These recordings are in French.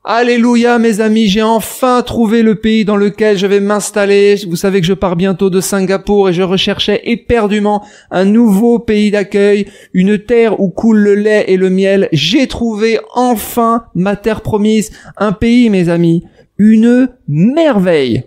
Alléluia, mes amis, j'ai enfin trouvé le pays dans lequel je vais m'installer. Vous savez que je pars bientôt de Singapour et je recherchais éperdument un nouveau pays d'accueil, une terre où coule le lait et le miel. J'ai trouvé enfin ma terre promise, un pays, mes amis, une merveille.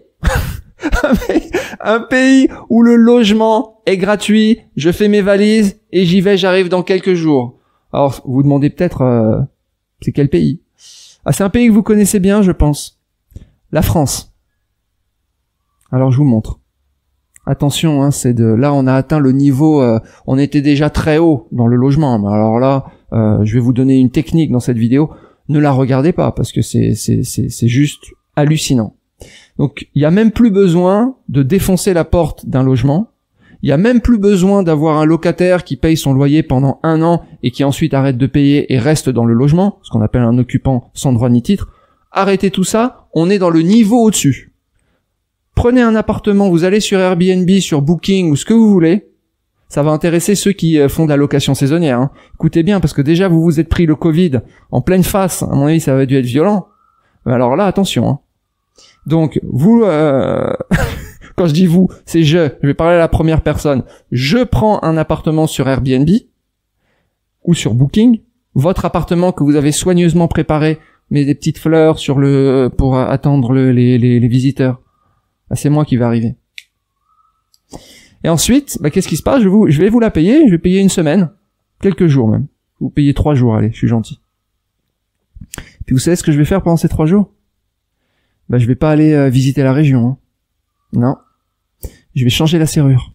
Un pays où le logement est gratuit, je fais mes valises et j'y vais, j'arrive dans quelques jours. Alors, vous vous demandez peut-être, c'est quel pays? Ah, c'est un pays que vous connaissez bien, je pense. La France. Alors, je vous montre. Attention, hein, là, on a atteint le niveau, on était déjà très haut dans le logement. Alors là, je vais vous donner une technique dans cette vidéo. Ne la regardez pas, parce que c'est juste hallucinant. Donc, il y a même plus besoin de défoncer la porte d'un logement. Il y a même plus besoin d'avoir un locataire qui paye son loyer pendant 1 an et qui ensuite arrête de payer et reste dans le logement, ce qu'on appelle un occupant sans droit ni titre. Arrêtez tout ça, on est dans le niveau au-dessus. Prenez un appartement, vous allez sur Airbnb, sur Booking ou ce que vous voulez. Ça va intéresser ceux qui font de la location saisonnière. Hein. Écoutez bien, parce que déjà vous vous êtes pris le Covid en pleine face. À mon avis, ça va dû être violent. Mais alors là, attention. Hein. Donc, vous... Quand je dis vous, c'est je vais parler à la première personne. Je prends un appartement sur Airbnb ou sur Booking, votre appartement que vous avez soigneusement préparé, mais des petites fleurs pour attendre les visiteurs. Bah, c'est moi qui vais arriver. Et ensuite, qu'est-ce qui se passe? Je vais vous la payer, je vais payer 1 semaine, quelques jours même. Vous payez 3 jours, allez, je suis gentil. Puis vous savez ce que je vais faire pendant ces 3 jours? Je vais pas aller visiter la région. Hein. Non. Je vais changer la serrure.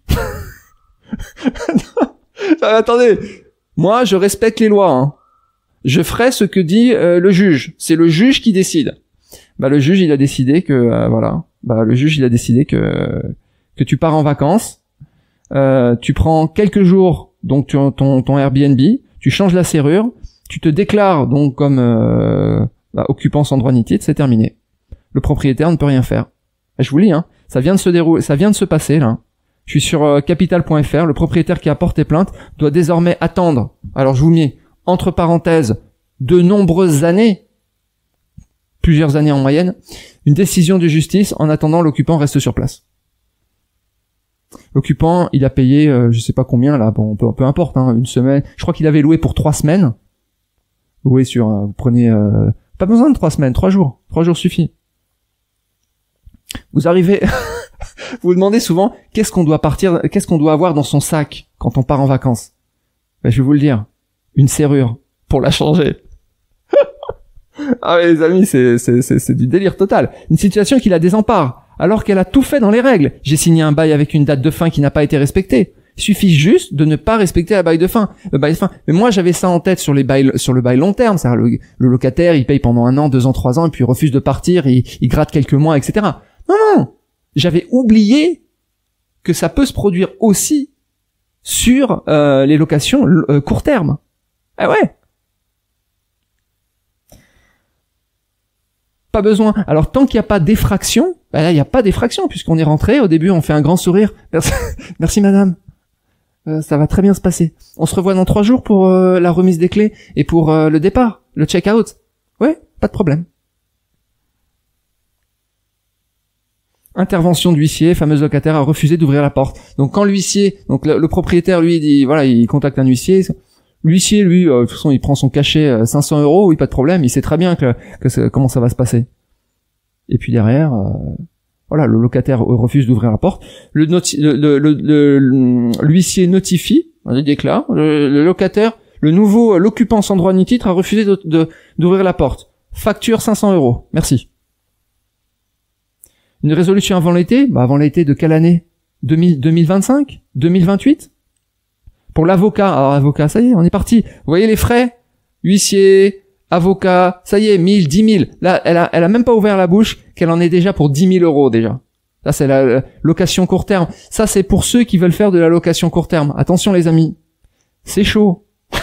Non. Attendez. Moi, je respecte les lois. Hein. Je ferai ce que dit le juge. C'est le juge qui décide. Le juge, il a décidé que... voilà. Le juge, il a décidé que tu pars en vacances. Tu prends quelques jours, donc ton Airbnb. Tu changes la serrure. Tu te déclares donc comme occupant sans droit ni titre. C'est terminé. Le propriétaire ne peut rien faire. Je vous lis, hein. Ça vient de se passer, là. Je suis sur capital.fr. Le propriétaire qui a porté plainte doit désormais attendre. Alors, je vous mets, entre parenthèses, de nombreuses années, plusieurs années en moyenne, une décision de justice. En attendant, l'occupant reste sur place. L'occupant, il a payé, je sais pas combien, là. Bon, peu importe, hein, 1 semaine. Je crois qu'il avait loué pour 3 semaines. Loué sur, vous prenez, pas besoin de 3 semaines, 3 jours. 3 jours suffit. Vous arrivez, vous vous demandez souvent qu'est-ce qu'on doit avoir dans son sac quand on part en vacances. Je vais vous le dire, une serrure pour la changer. Ah mais les amis, c'est du délire total. Une situation qui la désempare, alors qu'elle a tout fait dans les règles. J'ai signé un bail avec une date de fin qui n'a pas été respectée. Il suffit juste de ne pas respecter le bail de fin. Mais moi, j'avais ça en tête sur le bail long terme. C'est-à-dire le locataire, il paye pendant 1 an, 2 ans, 3 ans, et puis il refuse de partir, il gratte quelques mois, etc. Non, j'avais oublié que ça peut se produire aussi sur les locations court terme. Ah ouais. Pas besoin. Alors tant qu'il n'y a pas d'effraction, là il n'y a pas d'effraction puisqu'on est rentré. Au début, on fait un grand sourire. Merci madame. Ça va très bien se passer. On se revoit dans 3 jours pour la remise des clés et pour le départ, le check-out. Ouais, pas de problème. Intervention d'huissier, fameuse locataire a refusé d'ouvrir la porte. Donc quand l'huissier, donc le propriétaire lui dit, voilà, il contacte un huissier. L'huissier lui, de toute façon, il prend son cachet 500 €, oui, pas de problème. Il sait très bien comment ça va se passer. Et puis derrière, voilà, le locataire refuse d'ouvrir la porte. L'huissier notifie, il déclare, le locataire, l'occupant sans droit ni titre a refusé d'ouvrir la porte. Facture 500 €. Merci. Une résolution avant l'été? Avant l'été de quelle année? 2025? 2028? Pour l'avocat, alors avocat, ça y est, on est parti. Vous voyez les frais? Huissier, avocat, ça y est, 1000, 10 000. Là, elle a même pas ouvert la bouche qu'elle en est déjà pour 10 000 € déjà. Ça, c'est la location court terme. Ça, c'est pour ceux qui veulent faire de la location court terme. Attention les amis, c'est chaud.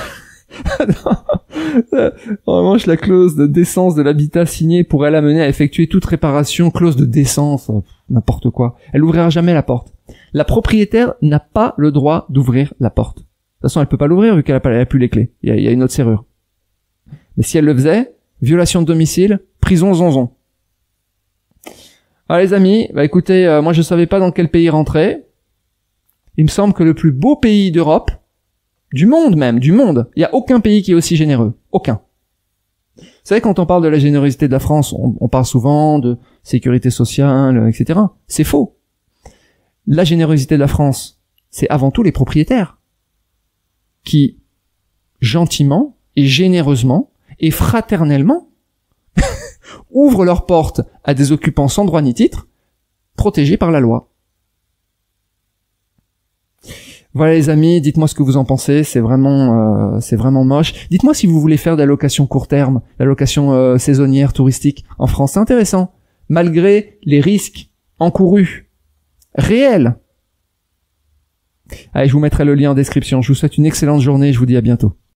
En revanche, la clause de décence de l'habitat signée pourrait l'amener à effectuer toute réparation. Clause de décence, n'importe quoi. Elle ouvrira jamais la porte. La propriétaire n'a pas le droit d'ouvrir la porte. De toute façon, elle peut pas l'ouvrir vu qu'elle a plus les clés. Il y a une autre serrure. Mais si elle le faisait, violation de domicile, Prison zonzon. Alors les amis, bah écoutez, moi je savais pas dans quel pays rentrer. Il me semble que le plus beau pays d'Europe, du monde même, du monde, il y a aucun pays qui est aussi généreux. Aucun. Vous savez, quand on parle de la générosité de la France, on parle souvent de sécurité sociale, etc. C'est faux. La générosité de la France, c'est avant tout les propriétaires qui, gentiment et généreusement et fraternellement, ouvrent leurs portes à des occupants sans droit ni titre, protégés par la loi. Voilà les amis, dites-moi ce que vous en pensez, c'est vraiment moche. Dites-moi si vous voulez faire de la location court terme, la location saisonnière, touristique en France, c'est intéressant, malgré les risques encourus, réels. Allez, je vous mettrai le lien en description, je vous souhaite une excellente journée, je vous dis à bientôt.